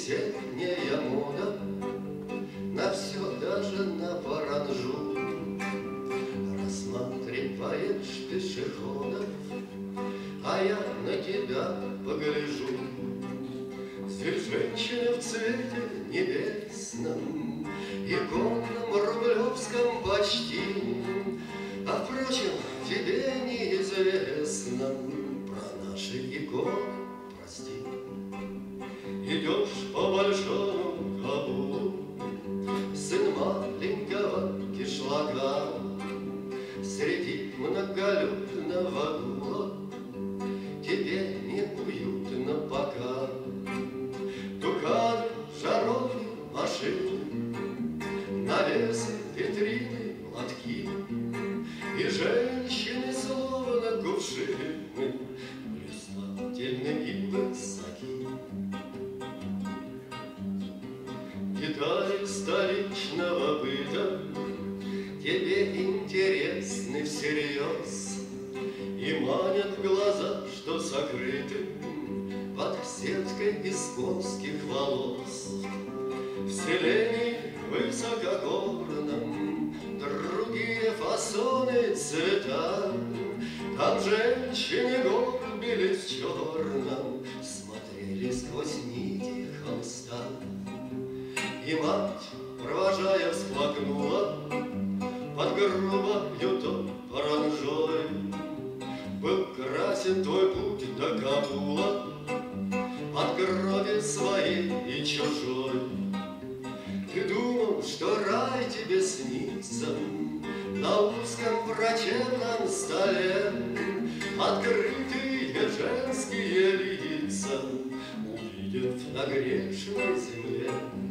весенняя мода на все, даже на паранжу. Рассматриваешь пешеходов, а я на тебя погляжу. Здесь женщина в цвете небесном, иконном рублевском почти. А впрочем, тебе неизвестно про наши иконы, прости. Идешь по большому Кабулу, сын маленького кишлака, среди многолюдного гула тебе неуютно пока. Дукаты, жаровни, машины, навесы, витрины, лотки, и женщины, словно кувшины, блистательны и высоки. Детали столичного быта тебе интересны всерьез и манят глаза, что сокрыты под сеткой из конских волос. В селении высокогорном другие фасоны, цвета. Там женщины горбились в черном, смотрели сквозь нити холста. И мать, провожая, всплакнула под грубою то паранжой. Был красен твой путь до Кабула от крови своей и чужой. Ты думал, что рай тебе снится на узком врачебном столе. Открытые женские лица увидят на грешной земле.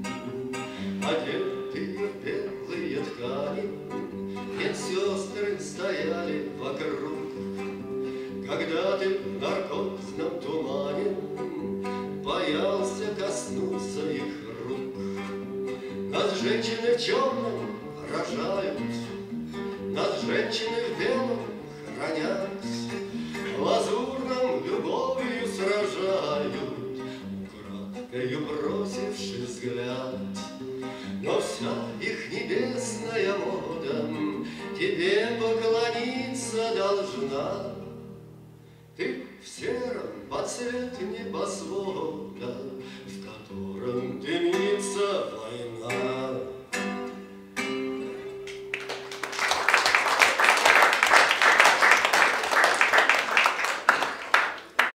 Одетые в белые ткани медсестры стояли вокруг. Когда ты в наркозном тумане боялся коснуться их рук. Нас женщины в черном рожают, нас женщины в белом хранят, лазурном любовью сражают, украдкою бросивши взгляд. Но вся их небесная мода тебе поклониться должна. Ты в сером под цвет небосвода, в котором ты